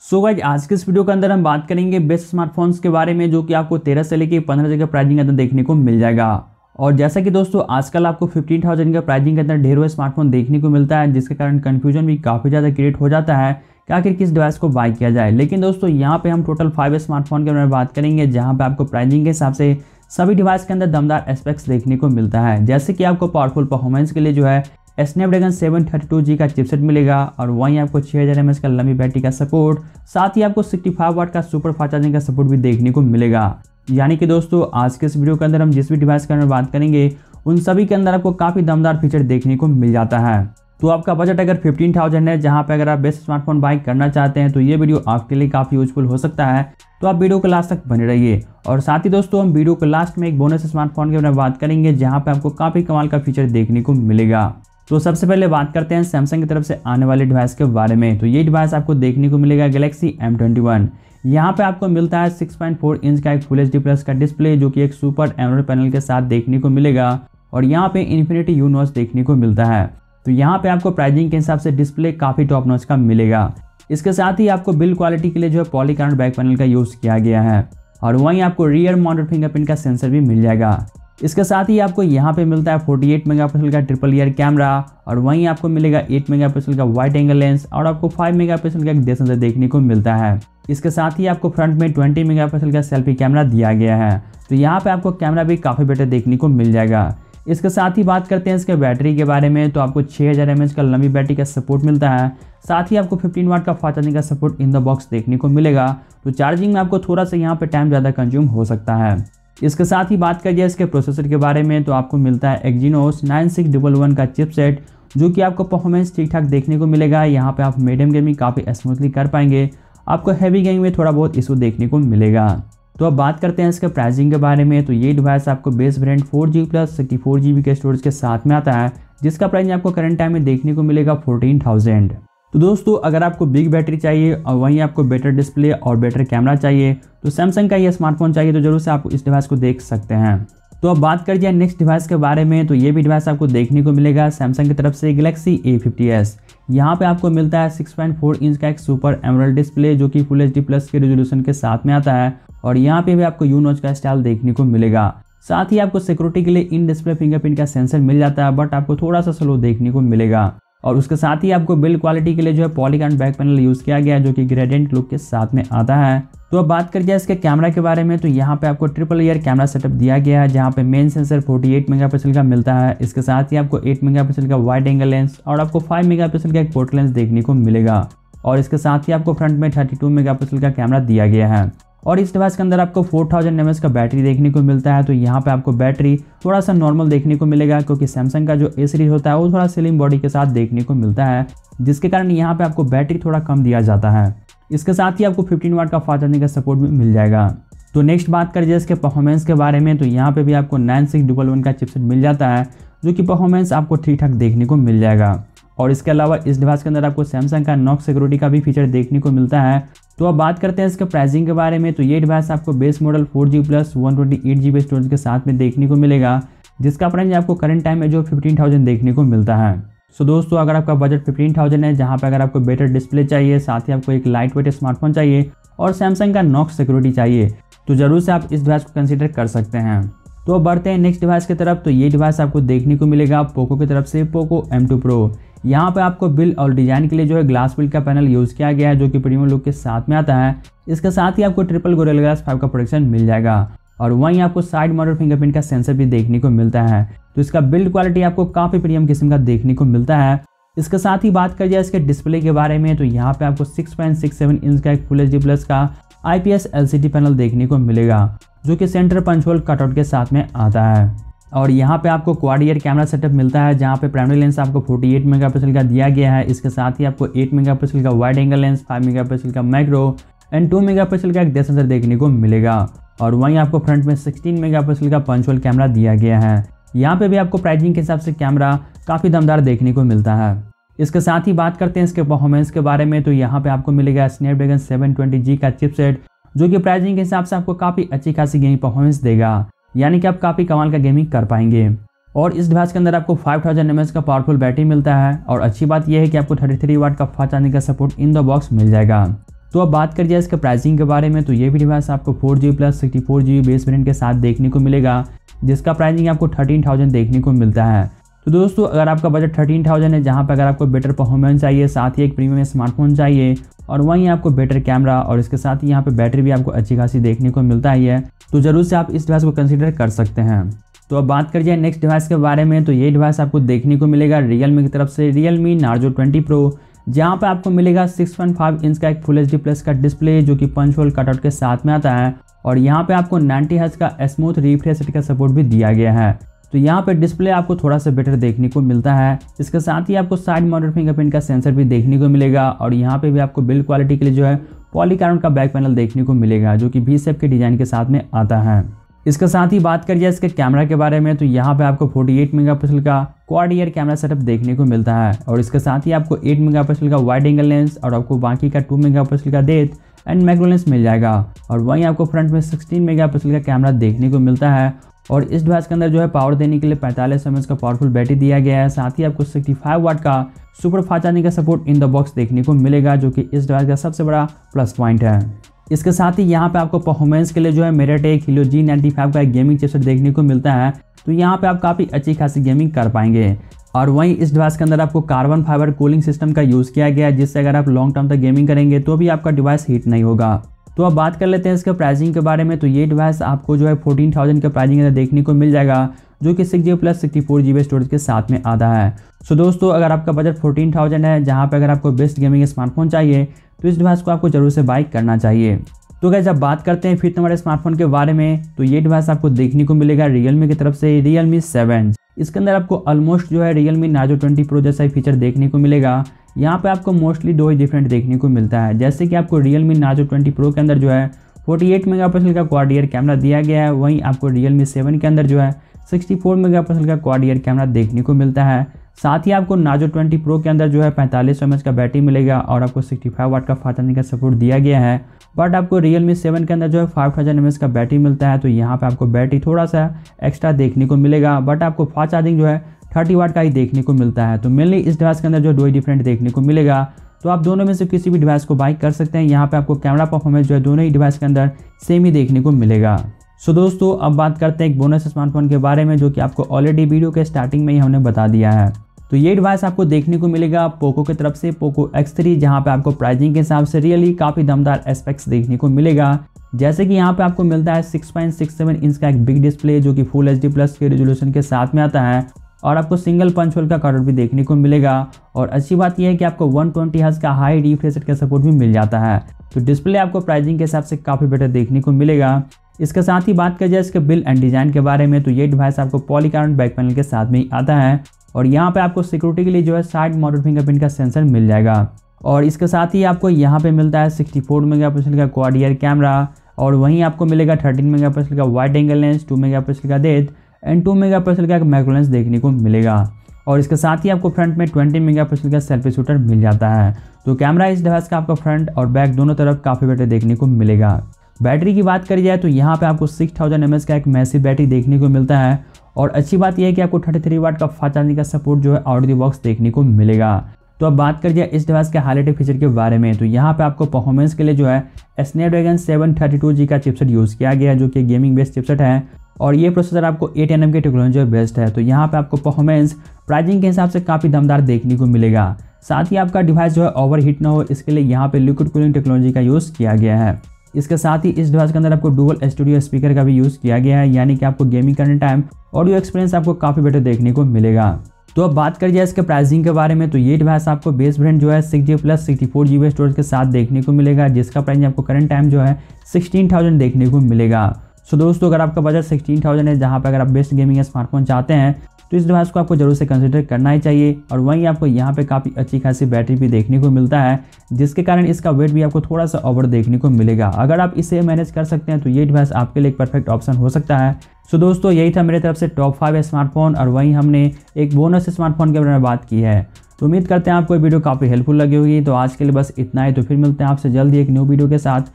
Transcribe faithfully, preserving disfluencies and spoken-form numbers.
So guys आज के इस वीडियो के अंदर हम बात करेंगे बेस्ट स्मार्टफोन्स के बारे में, जो कि आपको तेरह से लेकर पंद्रह हजार के प्राइसिंग के अंदर देखने को मिल जाएगा। और जैसा कि दोस्तों आजकल आपको पंद्रह हज़ार के प्राइसिंग के अंदर ढेरों स्मार्टफोन देखने को मिलता है, जिसके कारण कंफ्यूजन भी काफ़ी ज़्यादा क्रिएट हो जाता है कि आखिर किस डिवाइस को बाय किया जाए। लेकिन दोस्तों यहाँ पे हम टोटल फाइव स्मार्टफोन के बारे में बात करेंगे, जहाँ पे आपको प्राइसिंग के हिसाब से सभी डिवाइस के अंदर दमदार एस्पेक्ट्स देखने को मिलता है। जैसे कि आपको पावरफुल परफॉर्मेंस के लिए जो है Snapdragon seven thirty two G का चिपसेट मिलेगा, और वहीं आपको छह हज़ार एम एच का लंबी बैटरी का सपोर्ट, साथ ही आपको पैंसठ वाट का सुपर फास्ट चार्जिंग का सपोर्ट भी देखने को मिलेगा। यानी कि दोस्तों आज के इस वीडियो के अंदर हम जिस भी डिवाइस के बारे में बात करेंगे उन सभी के अंदर आपको काफ़ी दमदार फीचर देखने को मिल जाता है। तो आपका बजट अगर पंद्रह हज़ार है, जहां पे अगर आप बेस्ट स्मार्टफोन बाय करना चाहते हैं, तो ये वीडियो आपके लिए काफ़ी यूजफुल हो सकता है। तो आप वीडियो को लास्ट तक बने रहिए। और साथ ही दोस्तों हम वीडियो को लास्ट में एक बोनस स्मार्टफोन के बारे में बात करेंगे, जहां पे आपको काफ़ी कमाल का फीचर देखने को मिलेगा। तो सबसे पहले बात करते हैं सैमसंग की तरफ से आने वाले डिवाइस के बारे में। तो ये डिवाइस आपको देखने को मिलेगा गैलेक्सी एम ट्वेंटी वन। यहाँ पे आपको मिलता है सिक्स पॉइंट फोर इंच का एक फुल एच डी प्लस का डिस्प्ले, जो कि एक सुपर एमोलेड पैनल के साथ देखने को मिलेगा। और यहाँ पे इन्फिनिटी यू नॉच देखने को मिलता है। तो यहाँ पे आपको प्राइसिंग के हिसाब से डिस्प्ले काफ़ी टॉप नॉच का मिलेगा। इसके साथ ही आपको बिल्ड क्वालिटी के लिए जो है पॉलीकार्बोनेट बैक पैनल का यूज़ किया गया है, और वहीं आपको रियर माउंटेड फिंगरप्रिंट का सेंसर भी मिल जाएगा। इसके साथ ही आपको यहाँ पे मिलता है अड़तालीस मेगापिक्सल का ट्रिपल ईयर कैमरा, और वहीं आपको मिलेगा आठ मेगापिक्सल का वाइड एंगल लेंस, और आपको पाँच मेगापिक्सल का एक डेप्थ सेंसर देखने को मिलता है। इसके साथ ही आपको फ्रंट में बीस मेगापिक्सल का सेल्फी कैमरा दिया गया है। तो यहाँ पे आपको कैमरा भी काफ़ी बेटर देखने को मिल जाएगा। इसके साथ ही बात करते हैं इसके बैटरी के बारे में। तो आपको छह हज़ार एम एच का लंबी बैटरी का सपोर्ट मिलता है, साथ ही आपको पंद्रह वाट का फास्ट चार्जिंग का सपोर्ट इन द बॉक्स देखने को मिलेगा। तो चार्जिंग में आपको थोड़ा सा यहाँ पे टाइम ज़्यादा कंज्यूम हो सकता है। इसके साथ ही बात करिए इसके प्रोसेसर के बारे में, तो आपको मिलता है Exynos nine six one one का चिपसेट, जो कि आपको परफॉर्मेंस ठीक ठाक देखने को मिलेगा। यहाँ पे आप मीडियम गेमिंग काफ़ी स्मूथली कर पाएंगे। आपको हैवी गेमिंग में थोड़ा बहुत इशू देखने को मिलेगा। तो अब बात करते हैं इसके प्राइसिंग के बारे में। तो ये डिवाइस आपको base variant four G plus sixty four G B के स्टोरेज के साथ में आता है, जिसका प्राइस आपको करंट टाइम में देखने को मिलेगा फोर्टीन थाउजेंड। तो दोस्तों अगर आपको बिग बैटरी चाहिए और वहीं आपको बेटर डिस्प्ले और बेटर कैमरा चाहिए, तो सैमसंग का ये स्मार्टफोन चाहिए, तो जरूर से आप इस डिवाइस को देख सकते हैं। तो अब बात कर जाए नेक्स्ट डिवाइस के बारे में। तो ये भी डिवाइस आपको देखने को मिलेगा सैमसंग की तरफ से गैलेक्सी ए फिफ्टी एस। यहाँ पे आपको मिलता है सिक्स पॉइंट फोर इंच का एक सुपर एमोलेड डिस्प्ले, जो कि फुल एच डी प्लस के रेजोल्यूशन के साथ में आता है, और यहाँ पे भी आपको यू नॉच का स्टाइल देखने को मिलेगा। साथ ही आपको सिक्योरिटी के लिए इन डिस्प्ले फिंगरप्रिंट का सेंसर मिल जाता है, बट आपको थोड़ा सा स्लो देखने को मिलेगा। और उसके साथ ही आपको बिल्ड क्वालिटी के लिए जो है पॉलीकार्बोनेट बैक पैनल यूज़ किया गया है, जो कि ग्रेडियंट लुक के साथ में आता है। तो अब बात कर जाए इसके कैमरा के बारे में। तो यहाँ पे आपको ट्रिपल ईयर कैमरा सेटअप दिया गया है, जहाँ पे मेन सेंसर अड़तालीस मेगापिक्सल का मिलता है। इसके साथ ही आपको आठ मेगापिक्सल का वाइड एंगल लेंस, और आपको पाँच मेगापिक्सल का एक पोर्ट्रेट लेंस देखने को मिलेगा। और इसके साथ ही आपको फ्रंट में बत्तीस मेगापिक्सल का कैमरा दिया गया है। और इस डिवाइस के अंदर आपको चार हज़ार एम एच का बैटरी देखने को मिलता है। तो यहाँ पे आपको बैटरी थोड़ा सा नॉर्मल देखने को मिलेगा, क्योंकि सैमसंग का जो ए सीरीज होता है वो थोड़ा स्लिम बॉडी के साथ देखने को मिलता है, जिसके कारण यहाँ पे आपको बैटरी थोड़ा कम दिया जाता है। इसके साथ ही आपको पंद्रह वाट का फास्ट चार्जिंग का सपोर्ट भी मिल जाएगा। तो नेक्स्ट बात करें इसके परफॉर्मेंस के बारे में। तो यहाँ पे भी आपको नाइन सिक्स वन वन का चिपसेट मिल जाता है, जो कि परफॉर्मेंस आपको ठीक ठाक देखने को मिल जाएगा। और इसके अलावा इस डिवाइस के अंदर आपको सैमसंग का नॉक सिक्योरिटी का भी फीचर देखने को मिलता है। तो अब बात करते हैं इसके प्राइसिंग के बारे में। तो ये डिवाइस आपको base model four G plus one twenty eight G B storage के साथ में देखने को मिलेगा, जिसका प्राइस आपको करंट टाइम में जो फिफ्टीन थाउजेंड देखने को मिलता है। सो दोस्तों अगर आपका बजट फिफ्टीन थाउजेंड है, जहाँ पे अगर आपको बेटर डिस्प्ले चाहिए, साथ ही आपको एक लाइट वेट स्मार्टफोन चाहिए और सैमसंग का नॉक सिक्योरिटी चाहिए, तो जरूर से आप इस डिवाइस को कंसिडर कर सकते हैं। तो अब बढ़ते हैं नेक्स्ट डिवाइस की तरफ। तो ये डिवाइस आपको देखने को मिलेगा पोको की तरफ से पोको एम टू प्रो। यहाँ पे आपको बिल्ड और डिजाइन के लिए जो है ग्लास बिल्ड का पैनल यूज़ किया गया है, जो कि प्रीमियम लुक के साथ में आता है। इसके साथ ही आपको ट्रिपल गोरिल्ला ग्लास फाइव का प्रोटेक्शन मिल जाएगा, और वहीं आपको साइड माउंटेड फिंगरप्रिंट का सेंसर भी देखने को मिलता है। तो इसका बिल्ड क्वालिटी आपको काफ़ी प्रीमियम किस्म का देखने को मिलता है। इसके साथ ही बात कर जाए इसके डिस्प्ले के बारे में। तो यहाँ पे आपको six point six seven inch का एक फुल एच डी प्लस का I P S L C D panel देखने को मिलेगा, जो कि सेंटर पंच होल कटआउट के साथ में आता है। और यहाँ पे आपको क्वाड ईयर कैमरा सेटअप मिलता है, जहाँ पे प्राइमरी लेंस आपको अड़तालीस मेगापिक्सल का दिया गया है। इसके साथ ही आपको आठ मेगापिक्सल का वाइड एंगल लेंस, पाँच मेगापिक्सल का मैक्रो एंड दो मेगापिक्सल का एक डेप्थ सेंसर देखने को मिलेगा। और वहीं आपको फ्रंट में सोलह मेगापिक्सल का पंच होल कैमरा दिया गया है। यहाँ पे भी आपको प्राइसिंग के हिसाब से कैमरा काफ़ी दमदार देखने को मिलता है। इसके साथ ही बात करते हैं इसके परफॉर्मेंस के बारे में। तो यहाँ पे आपको मिलेगा स्नैपड्रैगन सेवन ट्वेंटी जी का चिपसेट, जो कि प्राइसिंग के हिसाब से आपको काफ़ी अच्छी खासी गेमिंग परफॉर्मेंस देगा, यानी कि आप काफ़ी कमाल का गेमिंग कर पाएंगे। और इस डिवाइस के अंदर आपको फाइव थाउजेंड एम एच का पावरफुल बैटरी मिलता है, और अच्छी बात यह है कि आपको थर्टी थ्री वाट का फास्ट चार्जिंग का सपोर्ट इन द बॉक्स मिल जाएगा। तो अब बात कर जाए इसके प्राइसिंग के बारे में, तो ये भी डिवाइस आपको four G B plus sixty four G B base variant के साथ देखने को मिलेगा, जिसका प्राइसिंग आपको थर्टीन थाउजेंड देखने को मिलता है। तो दोस्तों अगर आपका बजट थर्टीन थाउजेंड है, जहाँ पर अगर आपको बेटर परफॉर्मेंस चाहिए, साथ ही एक प्रीमियम स्मार्टफोन चाहिए और वहीं आपको बेटर कैमरा और इसके साथ ही यहाँ पे बैटरी भी आपको अच्छी खासी देखने को मिलता ही है, तो जरूर से आप इस डिवाइस को कंसीडर कर सकते हैं। तो अब बात कर जाए नेक्स्ट डिवाइस के बारे में, तो ये डिवाइस आपको देखने को मिलेगा Realme की तरफ से Realme Narzo ट्वेंटी प्रो, जहाँ पे आपको मिलेगा सिक्स पॉइंट फाइव इंच का एक फुल एच डी प्लस का डिस्प्ले जो कि पंच होल कटआउट के साथ में आता है और यहाँ पे आपको नाइंटी हर्ट्ज का स्मूथ रिफ्रेश रेट का सपोर्ट भी दिया गया है। तो यहाँ पे डिस्प्ले आपको थोड़ा सा बेटर देखने को मिलता है। इसके साथ ही आपको साइड माउंटेड फिंगरप्रिंट का सेंसर भी देखने को मिलेगा और यहाँ पे भी आपको बिल्ड क्वालिटी के लिए जो है पॉलीकार्बन का बैक पैनल देखने को मिलेगा, जो कि वी शेप के डिजाइन के साथ में आता है। इसके साथ ही बात कर जाए इसके कैमरा के बारे में, तो यहाँ पे आपको फोर्टी एट मेगापिक्सल का क्वाड ईयर कैमरा सेटअप देखने को मिलता है और इसके साथ ही आपको एट मेगापिक्सल का वाइड एंगल लेंस और आपको बाकी का टू मेगापिक्सल का डेप्थ एंड मैक्रो लेंस मिल जाएगा और वहीं आपको फ्रंट में सिक्सटीन मेगापिक्सल का कैमरा देखने को मिलता है और इस डिवाइस के अंदर जो है पावर देने के लिए पैंतालीस एम एच का पावरफुल बैटरी दिया गया है। साथ ही आपको सिक्सटी फाइव वाट का सुपर फास्ट चार्जिंग का सपोर्ट इन द बॉक्स देखने को मिलेगा, जो कि इस डिवाइस का सबसे बड़ा प्लस पॉइंट है। इसके साथ ही यहाँ पे आपको परफॉर्मेंस के लिए जो है MediaTek Helio G ninety five का एक गेमिंग चिपसेट देखने को मिलता है, तो यहाँ पे आप काफ़ी अच्छी खासी गेमिंग कर पाएंगे। और वहीं इस डिवाइस के अंदर आपको कार्बन फाइबर कूलिंग सिस्टम का यूज़ किया गया है, जिससे अगर आप लॉन्ग टर्म तक गेमिंग करेंगे तो भी आपका डिवाइस हीट नहीं होगा। तो अब बात कर लेते हैं इसके प्राइसिंग के बारे में, तो ये डिवाइस आपको जो है फोर्टीन थाउजेंड के प्राइसिंग अंदर देखने को मिल जाएगा, जो कि six G B plus sixty four G B storage के साथ में आता है। सो दोस्तों अगर आपका बजट फोर्टीन थाउजेंड है, जहाँ पे अगर आपको बेस्ट गेमिंग स्मार्टफोन चाहिए, तो इस डिवाइस को आपको जरूर से बाय करना चाहिए। तो गाइस जब बात करते हैं फिफ्थ नंबर स्मार्टफोन के बारे में, तो ये डिवाइस आपको देखने को मिलेगा Realme की तरफ से Realme सेवन। इसके अंदर आपको ऑलमोस्ट जो है Realme Narzo ट्वेंटी प्रो जैसा ही फीचर देखने को मिलेगा। यहाँ पे आपको मोस्टली दो ही डिफरेंट देखने को मिलता है, जैसे कि आपको Realme Narzo ट्वेंटी प्रो के अंदर जो है फोर्टी एट मेगापिक्सल का क्वाड ईयर कैमरा दिया गया है, वहीं आपको Realme सेवन के अंदर जो है सिक्सटी फोर मेगापिक्सल का क्वाड ईयर कैमरा देखने को मिलता है। साथ ही आपको Narzo ट्वेंटी प्रो के अंदर जो है पैंतालीस एम एच का बैटरी मिलेगा और आपको सिक्सटी फाइव वाट का फास्ट चार्जिंग का सपोर्ट दिया गया है। बट आपको Realme सेवन के अंदर जो है फाइव थाउजेंड एम एच का बैटरी मिलता है, तो यहाँ पे आपको बैटरी थोड़ा सा एक्स्ट्रा देखने को मिलेगा, बट आपको फास्ट चार्जिंग जो है थर्टी वाट का ही देखने को मिलता है। तो मेनली इस डिवाइस के अंदर जो दो ही डिफरेंट देखने को मिलेगा, तो आप दोनों में से किसी भी डिवाइस को बाय कर सकते हैं। यहाँ पे आपको कैमरा परफॉर्मेंस जो है दोनों ही डिवाइस के अंदर सेम ही देखने को मिलेगा। सो दोस्तों अब बात करते हैं एक बोनस स्मार्टफोन के बारे में, जो कि आपको ऑलरेडी वीडियो के स्टार्टिंग में ही हमने बता दिया है। तो ये डिवाइस आपको देखने को मिलेगा पोको की तरफ से पोको एक्स थ्री, जहाँ पे आपको प्राइसिंग के हिसाब से रियली काफ़ी दमदार एस्पेक्ट्स देखने को मिलेगा। जैसे कि यहाँ पे आपको मिलता है six point six seven inch का एक बिग डिस्प्ले, जो कि फुल एच डी प्लस के रेजोल्यूशन के साथ में आता है और आपको सिंगल पंच होल का कलर भी देखने को मिलेगा। और अच्छी बात यह है कि आपको वन ट्वेंटी हर्ट्ज का हाई रिफ्रेश रेट का सपोर्ट भी मिल जाता है। तो डिस्प्ले आपको प्राइसिंग के हिसाब से काफ़ी बेटर देखने को मिलेगा। इसके साथ ही बात कर जाए इसके बिल्ड एंड डिज़ाइन के बारे में, तो ये डिवाइस आपको पॉलीकार्बन बैक पैनल के साथ में ही आता है और यहाँ पे आपको सिक्योरिटी के लिए जो है साइड माउंटेड फिंगरप्रिंट का सेंसर मिल जाएगा। और इसके साथ ही आपको यहाँ पे मिलता है सिक्सटी फोर मेगापिक्सल का क्वाड ईयर कैमरा और वहीं आपको मिलेगा थर्टीन मेगापिक्सल का wide angle lens, two megapixel का डेप्थ एंड टू मेगापिक्सल का मैक्रो लेंस देखने को मिलेगा। और इसके साथ ही आपको फ्रंट में ट्वेंटी मेगापिक्सल का सेल्फी शूटर मिल जाता है। तो कैमरा इस डिवाइस का आपका फ्रंट और बैक दोनों तरफ काफ़ी बेटर देखने को मिलेगा। बैटरी की बात करी जाए तो यहाँ पे आपको सिक्स थाउजेंड एम एच का एक मैसिव बैटरी देखने को मिलता है और अच्छी बात यह है कि आपको थर्टी थ्री वाट का फास्ट चार्जिंग का सपोर्ट जो है आउट ऑफ द बॉक्स देखने को मिलेगा। तो अब बात कर जाए इस डिवाइस के हाईलाइटेड फीचर के बारे में, तो यहाँ पे आपको परफॉर्मेंस के लिए जो है Snapdragon seven thirty two G का चिपसेट यूज़ किया गया है, जो कि गेमिंग बेस्ड चिपसेट है और ये प्रोसेसर आपको एट एन एम की टेक्नोलॉजी बेस्ड है। तो यहाँ पे आपको परफॉर्मेंस प्राइसिंग के हिसाब से काफ़ी दमदार देखने को मिलेगा। साथ ही आपका डिवाइस जो है ओवर हीट ना हो, इसके लिए यहाँ पे लिक्विड कूलिंग टेक्नोलॉजी का यूज़ किया गया है। इसके साथ ही इस डिवाइस के अंदर आपको डुअल स्टूडियो स्पीकर का भी यूज़ किया गया है, यानी कि आपको गेमिंग करने टाइम ऑडियो एक्सपीरियंस आपको काफ़ी बेटर देखने को मिलेगा। तो अब बात कर जाए इसके प्राइसिंग के बारे में, तो ये डिवाइस आपको बेस वेरिएंट जो है six G plus sixty four G B storage के साथ देखने को मिलेगा, जिसका प्राइस आपको करंट टाइम जो है सिक्सटीन थाउजेंड देखने को मिलेगा। सो दोस्तों अगर आपका बजट सिक्सटीन थाउजेंड है, जहाँ पर अगर आप बेस्ट गेमिंग स्मार्टफोन चाहते हैं, तो इस डिवाइस को आपको जरूर से कंसिडर करना ही चाहिए। और वहीं आपको यहाँ पे काफ़ी अच्छी खासी बैटरी भी देखने को मिलता है, जिसके कारण इसका वेट भी आपको थोड़ा सा ओवर देखने को मिलेगा। अगर आप इसे मैनेज कर सकते हैं तो ये डिवाइस आपके लिए एक परफेक्ट ऑप्शन हो सकता है। सो दोस्तों यही था मेरे तरफ से टॉप फाइव स्मार्टफोन, और वहीं हमने एक बोनस स्मार्टफोन के बारे में बात की है। तो उम्मीद करते हैं आपको ये वीडियो काफ़ी हेल्पफुल लगी होगी। तो आज के लिए बस इतना ही, तो फिर मिलते हैं आपसे जल्दी एक न्यू वीडियो के साथ।